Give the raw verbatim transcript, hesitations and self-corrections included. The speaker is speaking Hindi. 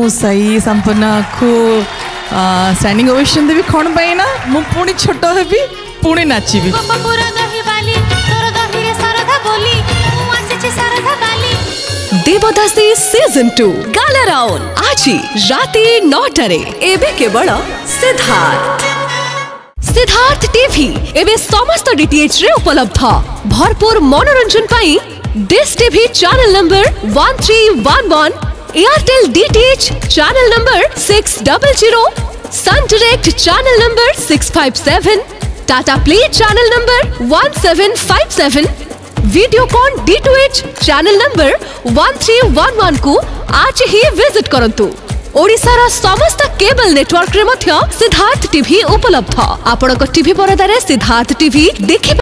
सही संपूर्ण को स्टैंडिंग ओवेशन देवी कौन पाई ना मु पुणी छोट हेबी पुणी नाचिबी देवदासी सीजन टू गाला राउंड आज राति नौटारे एबे केवल सिद्धार्थ सिद्धार्थ टीवी एबे समस्त डीटीएच रे उपलब्ध भरपूर मनोरंजन पाई Dish TV channel number one three one one Airtel DTH channel number six double zero Sun Direct channel number six five seven Tata Play channel number one seven five seven Videocon D two H channel number one three one one को आज ही विजिट करंतु। ओडिशार समस्त केबल नेटवर्क रे मध्य सिद्धार्थ टीवी उपलब्ध। आपनक टीवी परदारे सिद्धार्थ टीवी देखि